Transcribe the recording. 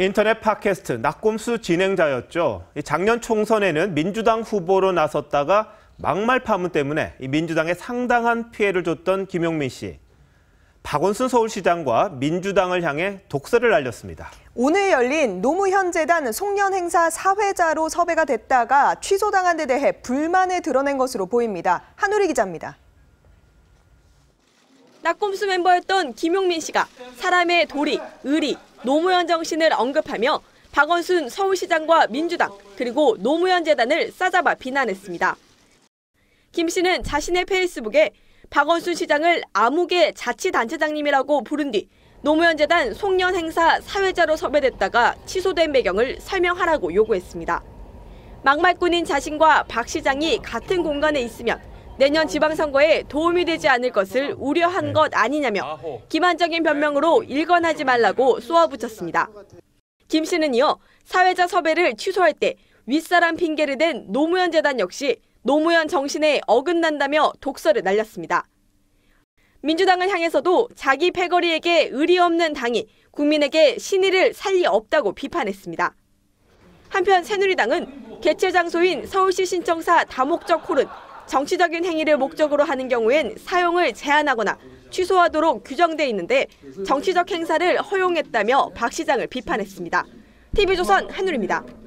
인터넷 팟캐스트 낙곰수 진행자였죠. 작년 총선에는 민주당 후보로 나섰다가 막말 파문 때문에 민주당에 상당한 피해를 줬던 김용민 씨. 박원순 서울시장과 민주당을 향해 독서를 날렸습니다. 오늘 열린 노무현재단 송년행사 사회자로 섭외가 됐다가 취소당한 데 대해 불만을 드러낸 것으로 보입니다. 한우리 기자입니다. 낙곰수 멤버였던 김용민 씨가 사람의 도리, 의리, 노무현 정신을 언급하며 박원순 서울시장과 민주당 그리고 노무현재단을 싸잡아 비난했습니다. 김 씨는 자신의 페이스북에 박원순 시장을 암흑의 자치단체장님이라고 부른 뒤 노무현재단 송년행사 사회자로 섭외됐다가 취소된 배경을 설명하라고 요구했습니다. 막말꾼인 자신과 박 시장이 같은 공간에 있으면 내년 지방선거에 도움이 되지 않을 것을 우려한 것 아니냐며 기만적인 변명으로 일관하지 말라고 쏘아붙였습니다. 김 씨는 이어 사회자 섭외를 취소할 때 윗사람 핑계를 댄 노무현재단 역시 노무현 정신에 어긋난다며 독서를 날렸습니다. 민주당을 향해서도 자기 패거리에게 의리 없는 당이 국민에게 신의를 살 리 없다고 비판했습니다. 한편 새누리당은 개최 장소인 서울시 신청사 다목적 홀은 정치적인 행위를 목적으로 하는 경우엔 사용을 제한하거나 취소하도록 규정돼 있는데 정치적 행사를 허용했다며 박 시장을 비판했습니다. TV조선 한누리입니다.